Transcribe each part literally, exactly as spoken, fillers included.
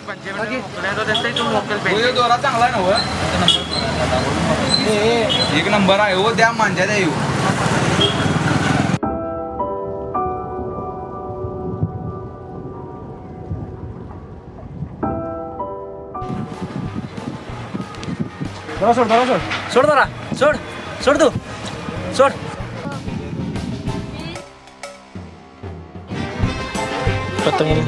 दोरा चांगला आहे ना एक नंबर आहे हो त्या मांजा द्या येऊ दोरा सोड दोरा सोड सोड दोरा सोड सोड तू सोड पतंग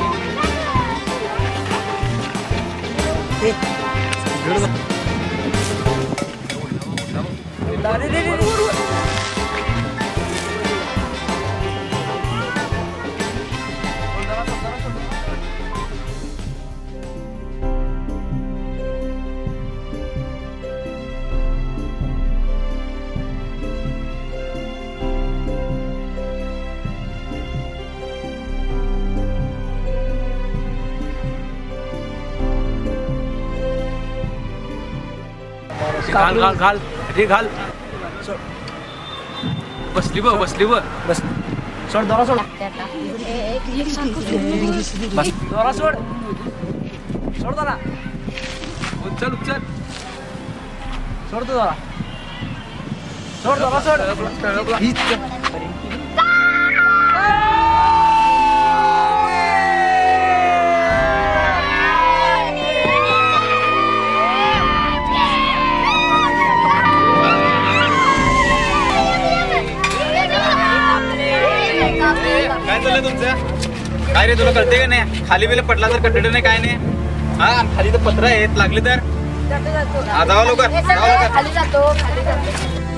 घाल घाल घाल रे घाल बसली ब बसली ब बस सोड दोरा सोड बस दोरा सोड सोड दोरा उचल उचल सोड तू दोरा सोड दोरा सोड काय चाललंय तुमचं काय रे तुला कळते का नाही खाली बिल पडला तर कटड नाही काय नाही हा खाली तर पत्र आहेत लागले तर जावा लवकर खाली जातो खाली जातो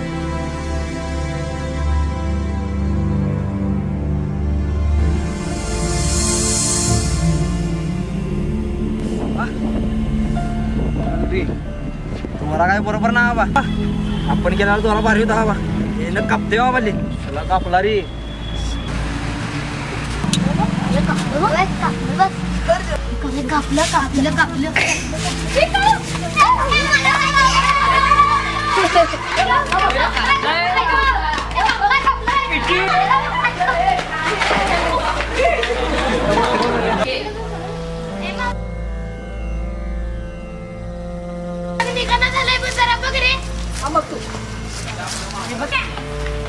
तुम्हाला काय बरोबर ना बा आपण गेला तुम्हाला भारी होता बा हे न कापते बाबा त्याला कापला रे कापलं कापलं कापलं झालंय पण जरा बघ रे.